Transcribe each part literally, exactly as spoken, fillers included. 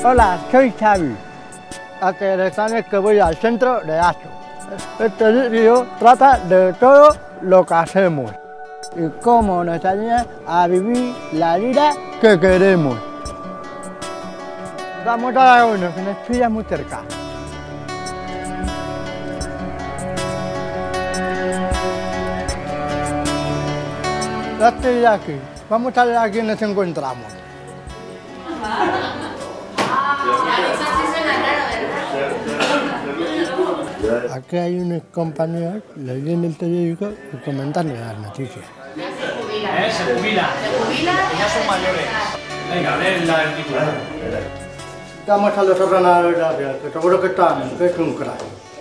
Hola, soy Xavi. Hace tres años que voy al centro de Acho. Este vídeo trata de todo lo que hacemos y cómo nos ayuda a vivir la vida que queremos. Vamos a uno que nos pilla muy cerca. Ya estoy aquí. Vamos a ver a quién nos encontramos. Aquí hay unos compañeros leyendo el periódico y comentando las noticias. ¿Eh? Se jubila. Se jubila. Ya son mayores. Venga, leen la del titular. Vamos a los ordenadores, que seguro que están, que es un crack.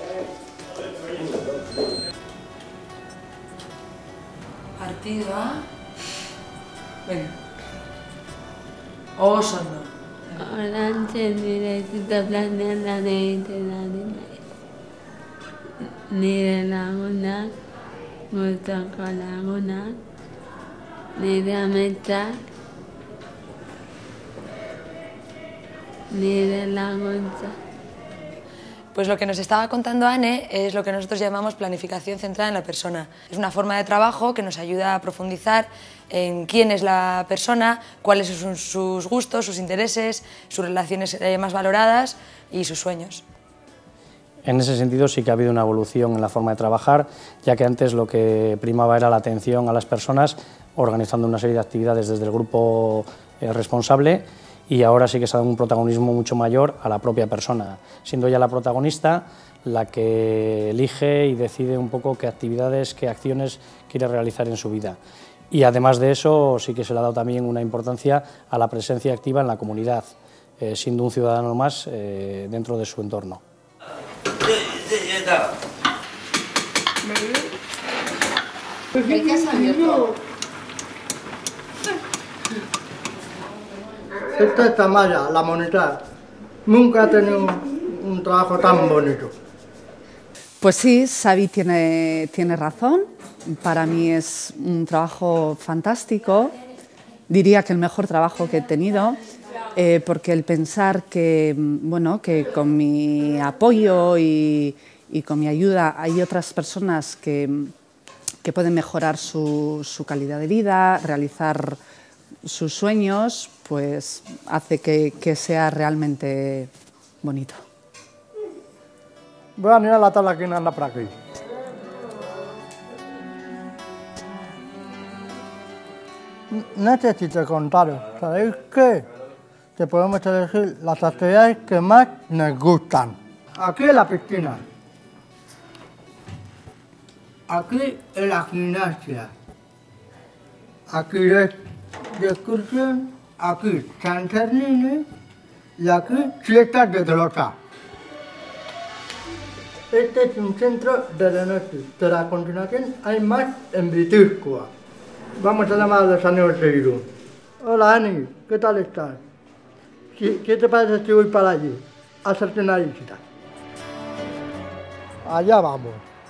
Partido A. Venga. Oso no. Orange necesito planear la de ni de laguna, gusto con laguna, ni de mecha, ni de laguna. Pues lo que nos estaba contando Anne es lo que nosotros llamamos planificación centrada en la persona. Es una forma de trabajo que nos ayuda a profundizar en quién es la persona, cuáles son sus gustos, sus intereses, sus relaciones más valoradas y sus sueños. En ese sentido sí que ha habido una evolución en la forma de trabajar, ya que antes lo que primaba era la atención a las personas, organizando una serie de actividades desde el grupo eh, responsable, y ahora sí que se ha dado un protagonismo mucho mayor a la propia persona, siendo ella la protagonista la que elige y decide un poco qué actividades, qué acciones quiere realizar en su vida. Y además de eso sí que se le ha dado también una importancia a la presencia activa en la comunidad, eh, siendo un ciudadano más eh, dentro de su entorno. ¿El que has abierto? Esta es Tamara, la moneta. Nunca ha tenido un trabajo tan bonito. Pues sí, Xavi tiene, tiene razón. Para mí es un trabajo fantástico. Diría que el mejor trabajo que he tenido, eh, porque el pensar que, bueno, que con mi apoyo y, y con mi ayuda hay otras personas que, que pueden mejorar su, su calidad de vida, realizar sus sueños, pues hace que, que sea realmente bonito. Voy a mirar la tabla que anda por aquí. Necesito contaros, ¿sabéis qué? Que podemos elegir las actividades que más nos gustan. Aquí en la piscina. Aquí en la gimnasia. Aquí de, de excursión. Aquí San Cernini y aquí fiestas de Tolosa. Este es un centro de la noche, pero a continuación hay más en Vitúzcoa. Vamos a llamar a los amigos de Irún. Hola Ani, ¿qué tal estás? ¿Qué te parece si voy para allí a hacerte una visita? Allá vamos.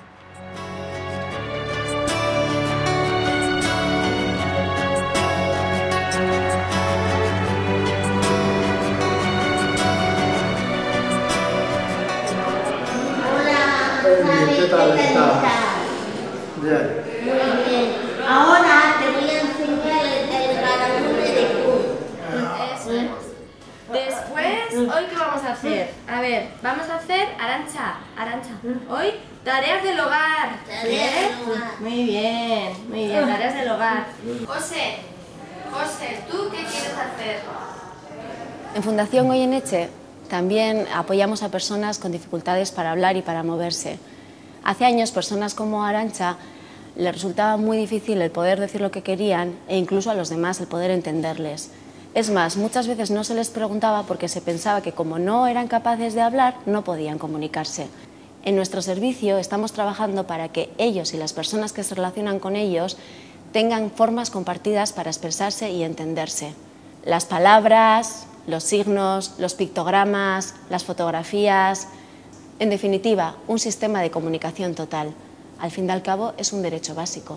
¿Qué tal estás? Bien. Muy bien. Ahora te voy a enseñar el garabulle de Q. Eso es. Después, ¿hoy qué vamos a hacer? A ver, vamos a hacer Arantxa. Arantxa. Hoy, tareas del hogar. Tareas del hogar. Muy bien, muy bien, tareas del hogar. José, José, ¿tú qué quieres hacer? En Fundación Goyeneche también apoyamos a personas con dificultades para hablar y para moverse. Hace años, personas como Arantxa les resultaba muy difícil el poder decir lo que querían e incluso a los demás el poder entenderles. Es más, muchas veces no se les preguntaba porque se pensaba que como no eran capaces de hablar, no podían comunicarse. En nuestro servicio estamos trabajando para que ellos y las personas que se relacionan con ellos tengan formas compartidas para expresarse y entenderse. Las palabras, los signos, los pictogramas, las fotografías. En definitiva, un sistema de comunicación total. Al fin y al cabo, es un derecho básico.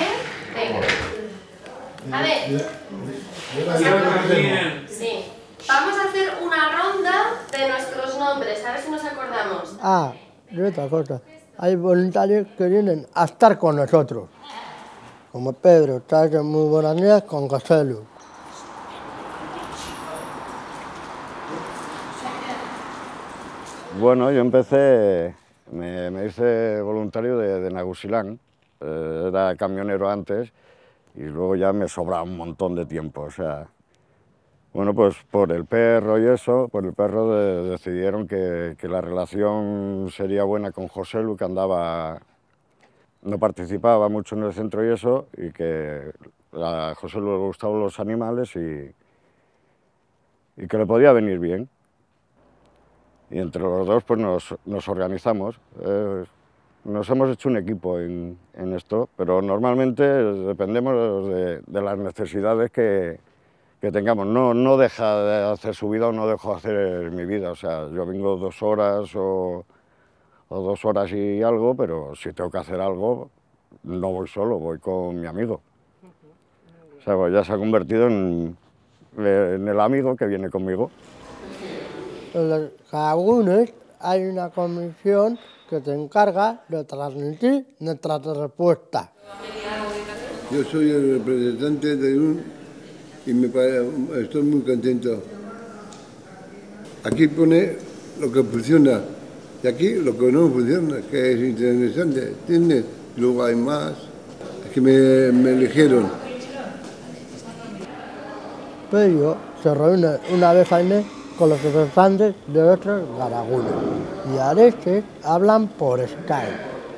¿Eh? Venga. A ver. Sí. Vamos a hacer una ronda de nuestros nombres, a ver si nos acordamos. Ah, y otra cosa, hay voluntarios que vienen a estar con nosotros, como Pedro, está en muy buenas días con José Lu. Bueno, yo empecé, me, me hice voluntario de, de Nagusilán, eh, era camionero antes y luego ya me sobraba un montón de tiempo, o sea, bueno, pues por el perro y eso, por el perro de, decidieron que, que la relación sería buena con José Lu, que andaba, no participaba mucho en el centro y eso, y que a José Lu le gustaban los animales y, y que le podía venir bien. Y entre los dos pues nos, nos organizamos. Eh, nos hemos hecho un equipo en, en esto, pero normalmente dependemos de, de las necesidades que, que tengamos. No, no deja de hacer su vida o no dejo de hacer mi vida. O sea, yo vengo dos horas o, o dos horas y algo, pero si tengo que hacer algo, no voy solo, voy con mi amigo. O sea, pues ya se ha convertido en, en el amigo que viene conmigo. En los Caragunes hay una comisión que se encarga de transmitir nuestras respuestas. Yo soy el representante de U N y me pare, estoy muy contento. Aquí pone lo que funciona y aquí lo que no funciona, que es interesante, ¿entiendes? Luego hay más, es que me, me eligieron. Pero se reúne una vez al mes con los representantes de otros Caragunes y a veces hablan por Skype.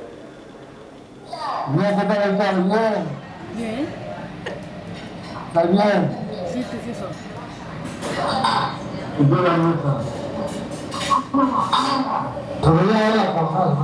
¿Bien? ¿Qué tal estás? ¿Bien? Bien. ¿Estás bien? Sí, precioso. ¿Y tú la nuestra? Podría ir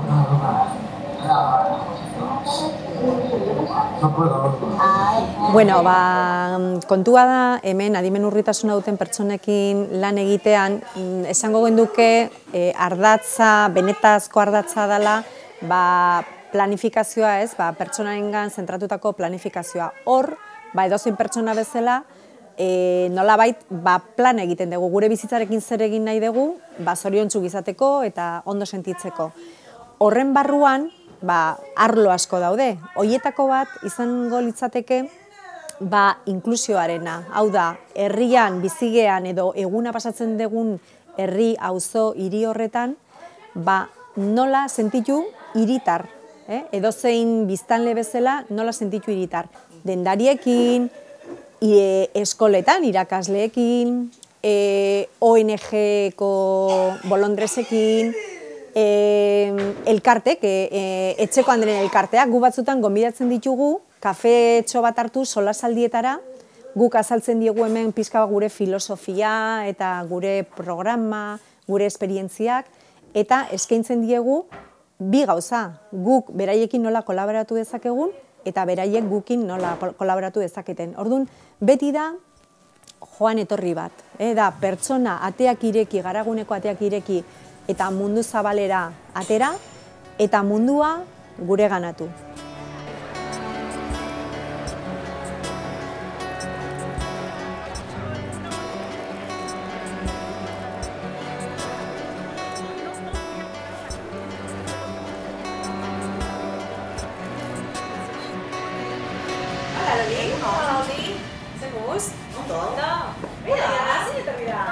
Bueno, ba, kontua da, hemen adimen urritasuna duten pertsonekin lan egitean, esango genduke eh, ardatza, benetazko ardatza dela, ba, planifikazioa ez, ba, pertsonarengan zentratutako planifikazioa. Hor, ba, edozein pertsona bezala, e, nolabait ba, plan egiten dugu, gure bizitzarekin zer egin nahi dugu, ba, zoriontsuk izateko eta ondo sentitzeko. Horren barruan, ba, arlo asko daude. Hoietako bat izango litzateke ba, inklusioarena. Hau da, herrian, bizigean edo eguna pasatzen dugun herri, auzo, hiri horretan, ba, nola sentitu hiritar. Eh? Edozein biztanle bezala nola sentitu hiritar. Dendariekin, e, eskoletan, irakasleekin, e, O N G-ko bolondresekin, E, elkartek, e, etxeko handren elkarteak, gu batzutan gonbidatzen ditugu, kafe etxo bat hartu solasaldietara, guk azaltzen diegu hemen pizka gure filosofia eta gure programa, gure esperientziak, eta eskaintzen diegu bi gauza, guk beraiekin nola kolaboratu dezakegun, eta beraiek gukin nola kolaboratu dezaketen. Orduan, beti da joan etorri bat, e, da pertsona ateak ireki, Garaguneko ateak ireki, eta mundu zabalera atera, eta mundua gure ganatu. Hola, Loli. Hola, Loli. ¿Seguimos? ¿Dónde? Mira, sí, te mira.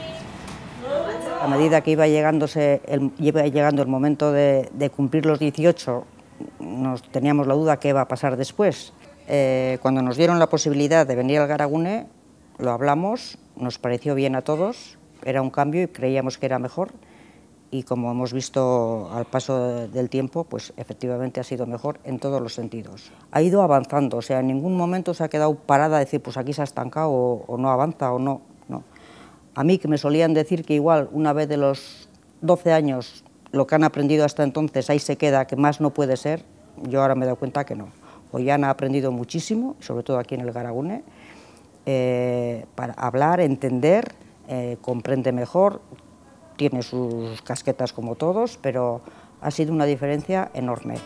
A medida que iba, llegándose el, iba llegando el momento de, de cumplir los dieciocho, nos teníamos la duda qué iba a pasar después. Eh, cuando nos dieron la posibilidad de venir al Garagune, lo hablamos, nos pareció bien a todos, era un cambio y creíamos que era mejor. Y como hemos visto al paso del tiempo, pues efectivamente ha sido mejor en todos los sentidos. Ha ido avanzando, o sea, en ningún momento se ha quedado parada a decir, pues aquí se ha estancado o, o no avanza o no. A mí, que me solían decir que igual una vez de los doce años lo que han aprendido hasta entonces ahí se queda, que más no puede ser, yo ahora me he dado cuenta que no. Hoy han aprendido muchísimo, sobre todo aquí en el Garagune, eh, para hablar, entender, eh, comprende mejor, tiene sus casquetas como todos, pero ha sido una diferencia enorme.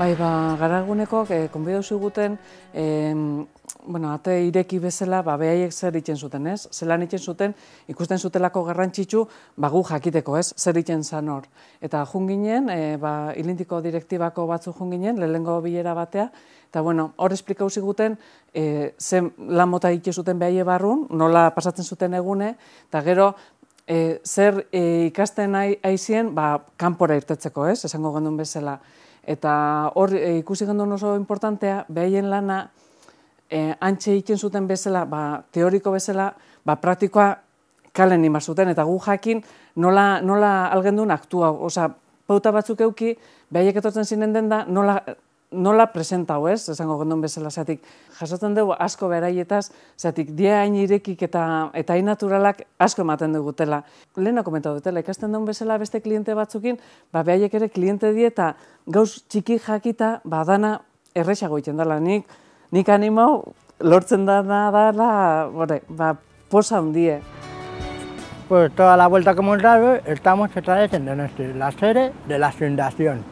Bai, ba, Garaguneko, eh, konbidau ziguten, eh, bueno, ate ireki bezala, ba, behaiek zer itzen zuten, ez? Zelan itzen zuten, ikusten zutelako garrantzitsu, ba, gu jakiteko, ez? Zer itzen zan hor. Eta junginen, e, ba, Ilintiko direktibako batzu junginen, lehenengo bilera batea, eta, bueno, hor esplikau ziguten, e, zen lan mota itzen zuten behaie barrun, nola pasatzen zuten egune, eta gero, e, zer e, ikasten aizien, ba, kanpora irtetzeko, ez? Esango gendun bezala. Eta hor e, ikusi gendun oso importantea, behaien lana, E, antxe itzen zuten bezala, ba, teoriko bezala, ba, praktikoa kalen imar zuten, eta gu jakin nola, nola algendun aktua. Osa, pauta batzuk euki, behaiek etortzen zinen den da, nola, nola presentau, ez? Esango gendun bezala, zatik, jasotzen dugu asko beraietaz, zatik, dia hain irekik eta, eta hain naturalak asko ematen dugutela. Lehena komentau dutela, ikasten duen bezala beste kliente batzukin, ba, behaiek ere kliente die eta gauz txiki jakita, ba, dana errexago iten dela, nik, Nik animau, lortzen da dala, bore, ba, posa hundie. Pues toda la vuelta que hemos dado, estamos otra vez en Donosti, la sede de la fundación.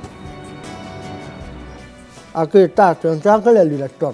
Aquí está Santi Ángel, el director.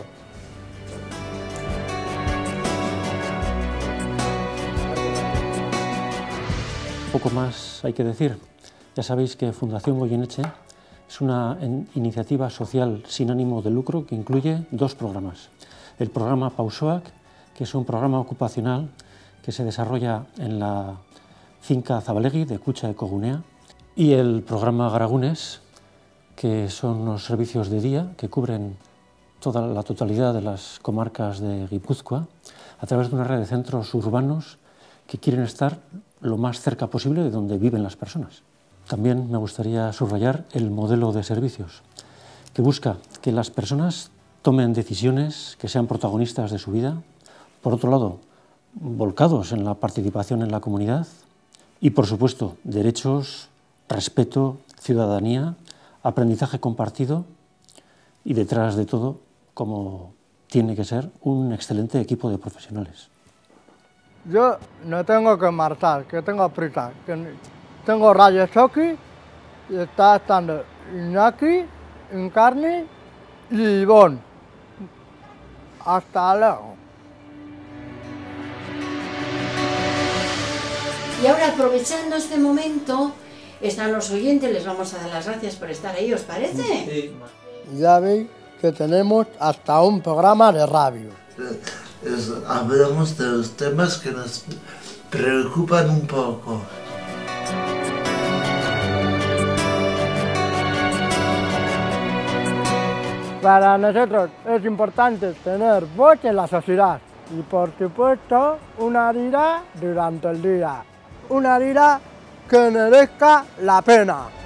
Poco más hay que decir. Ya sabéis que Fundación Goyeneche es una iniciativa social sin ánimo de lucro que incluye dos programas. El programa Pausoak, que es un programa ocupacional que se desarrolla en la finca Zabalegi de Kutxa Ekogunea, y el programa Garagunes, que son los servicios de día que cubren toda la totalidad de las comarcas de Guipúzcoa a través de una red de centros urbanos que quieren estar lo más cerca posible de donde viven las personas. También me gustaría subrayar el modelo de servicios, que busca que las personas tomen decisiones, que sean protagonistas de su vida, por otro lado, volcados en la participación en la comunidad y, por supuesto, derechos, respeto, ciudadanía, aprendizaje compartido y, detrás de todo, como tiene que ser, un excelente equipo de profesionales. Yo no tengo que marchar, que tengo prisa. Que... Tengo rayos X y está estando Iñaki, Encarni y Ivonne. Hasta luego. Y ahora, aprovechando este momento, están los oyentes, les vamos a dar las gracias por estar ahí, ¿os parece? Sí. Ya veis que tenemos hasta un programa de radio. Es, hablamos de los temas que nos preocupan un poco. Para nosotros es importante tener voz en la sociedad y, por supuesto, una vida durante el día. Una vida que merezca la pena.